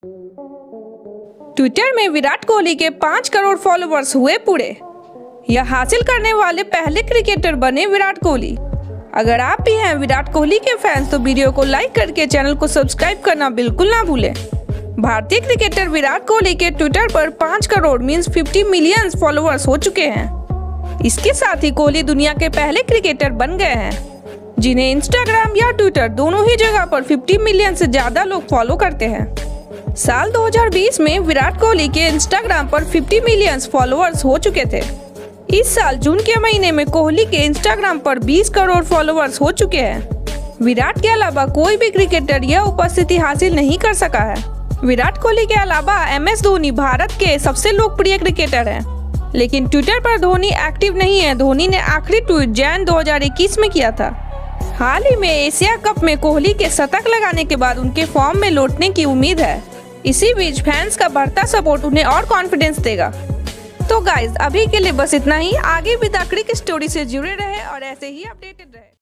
Twitter में विराट कोहली के 5 crore followers हुए पूरे। यह हासिल करने वाले पहले क्रिकेटर बने विराट कोहली। अगर आप भी हैं विराट कोहली के फैंस तो वीडियो को लाइक करके चैनल को सब्सक्राइब करना बिल्कुल ना भूलें। भारतीय क्रिकेटर विराट कोहली के ट्विटर पर 5 करोड़ मीन्स 50 मिलियन फॉलोअर्स हो चुके हैं। इसके साथ ही कोहली दुनिया के पहले क्रिकेटर बन गए हैं जिन्हें इंस्टाग्राम या ट्विटर दोनों ही जगह पर 50 मिलियन से ज्यादा लोग फॉलो करते हैं। साल 2020 में विराट कोहली के इंस्टाग्राम पर 50 मिलियन फॉलोअर्स हो चुके थे। इस साल जून के महीने में कोहली के इंस्टाग्राम पर 20 करोड़ फॉलोअर्स हो चुके हैं। विराट के अलावा कोई भी क्रिकेटर यह उपस्थिति हासिल नहीं कर सका है। विराट कोहली के अलावा MS धोनी भारत के सबसे लोकप्रिय क्रिकेटर हैं, लेकिन ट्विटर पर धोनी एक्टिव नहीं है। धोनी ने आखिरी ट्वीट जैन 2021 में किया था। हाल ही में एशिया कप में कोहली के शतक लगाने के बाद उनके फॉर्म में लौटने की उम्मीद है। इसी बीच फैंस का बढ़ता सपोर्ट उन्हें और कॉन्फिडेंस देगा। तो गाइज अभी के लिए बस इतना ही। आगे भी द क्रिक स्टोरी से जुड़े रहे और ऐसे ही अपडेटेड रहे।